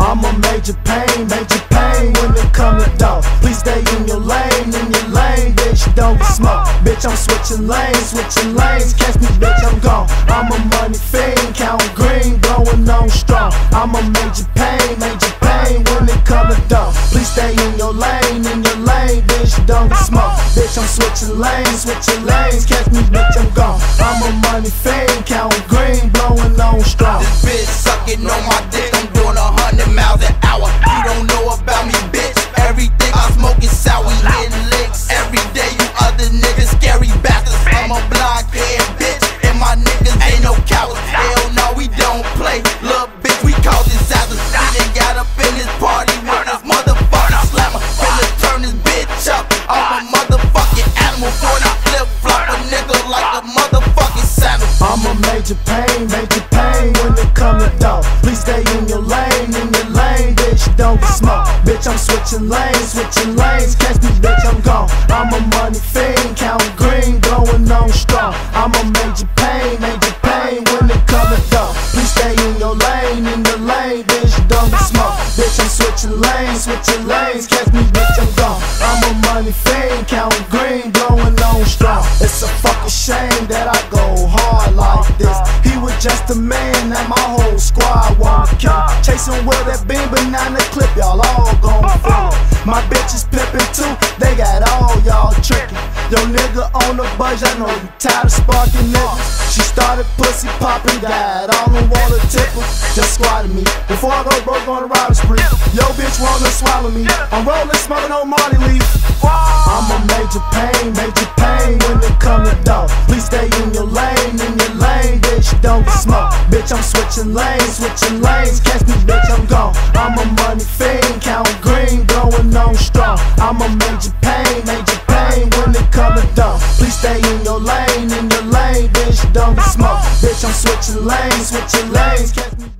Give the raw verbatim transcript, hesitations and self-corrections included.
I'm a major pain, major pain when it come to dough. Please stay in your lane, in your lane, bitch, don't get smoked. Bitch, I'm switching lanes, switching lanes. Catch me, bitch, I'm gone. I'm a money fiend, counting green, going on strong. I'm a major pain, major pain when it come to dough. Please stay in your lane, in your lane, bitch, don't get smoked. Bitch, I'm switching lanes, switching lanes. Catch me, bitch, I'm gone. I'm a money fiend, counting green, blowing on strong. This bitch sucking on my dick, I'm doing a hundred miles an hour. You don't know about me, bitch. Everything I smoke is sour. We hitting licks every day. You other niggas, scary bastards. I'm a blockhead bitch, and my niggas ain't no cowards. Hell no, we don't play, little bitch. We cause disasters. We done got up in this party with this motherfucking slammer. Finna turn this bitch up. I'm a motherfucking animal. For the flip flop a nigga like a motherfucking sandal. I'm a major pain, major pain when it come to dough. Please stay in your lane, in your lane, bitch, don't get smoked. Bitch, I'm switching lanes, switching lanes. Catch me, bitch, I'm gone. I'm a money fiend, counting green, going on strong. I'm a major pain, major pain when it come to dough. Please stay in your lane, in your lane, bitch, don't get smoked. Bitch, I'm switching lanes, switching lanes. Catch me, bitch, I'm gone. I'm a money fiend, counting green, going on strong. It's a fucking shame that I go hard like this. He was just a man that my whole squad wanna kill. Chasing with that beam banana clip, y'all all gon' feel it. My bitches pimpin' too, they got all y'all trickin'. Yo nigga on the budge, I know you tired of sparking niggas. She started pussy poppin', got all the water tickle. Just squatted me, before I go broke on a robbery spree. Yo bitch wanna swallow me, I'm rollin' smoking on Marty leaf. I'm a major pain, major pain when it come to dough. Please stay in your lane, in your lane, bitch, don't get smoked. Bitch, I'm switching lanes, switching lanes. Catch me, bitch, I'm gone. I'm a money fiend, counting green, going on strong. I'm a major pain, major pain when it come to dough. Please stay in your lane, in your lane, bitch, don't get smoked. Bitch, I'm switching lanes, switching lanes. Catch me.